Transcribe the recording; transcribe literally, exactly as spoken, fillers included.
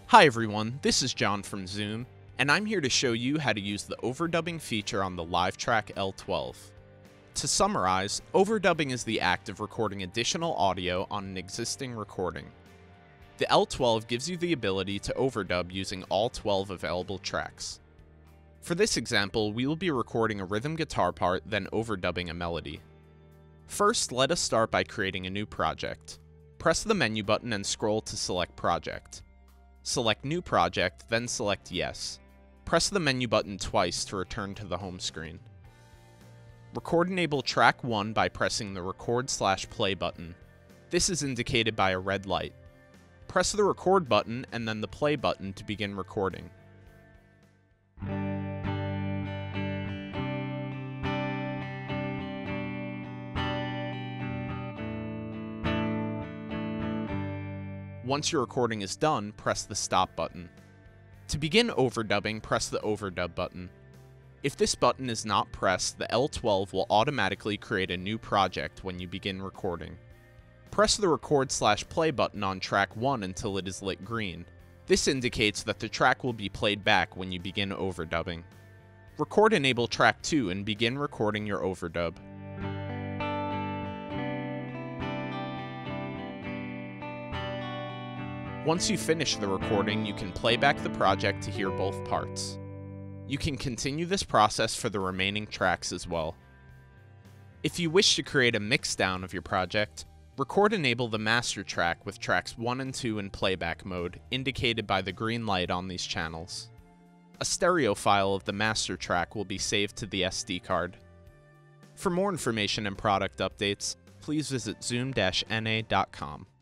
Hi everyone, this is John from Zoom, and I'm here to show you how to use the overdubbing feature on the LiveTrak L twelve. To summarize, overdubbing is the act of recording additional audio on an existing recording. The L twelve gives you the ability to overdub using all twelve available tracks. For this example, we will be recording a rhythm guitar part, then overdubbing a melody. First, let us start by creating a new project. Press the menu button and scroll to select Project. Select New Project, then select Yes. Press the menu button twice to return to the home screen. Record enable track one by pressing the Record slash Play button. This is indicated by a red light. Press the Record button and then the Play button to begin recording. Once your recording is done, press the Stop button. To begin overdubbing, press the Overdub button. If this button is not pressed, the L twelve will automatically create a new project when you begin recording. Press the Record slash Play button on track one until it is lit green. This indicates that the track will be played back when you begin overdubbing. Record enable track two and begin recording your overdub. Once you finish the recording, you can play back the project to hear both parts. You can continue this process for the remaining tracks as well. If you wish to create a mixdown of your project, record enable the master track with tracks one and two in playback mode, indicated by the green light on these channels. A stereo file of the master track will be saved to the S D card. For more information and product updates, please visit zoom dash N A dot com.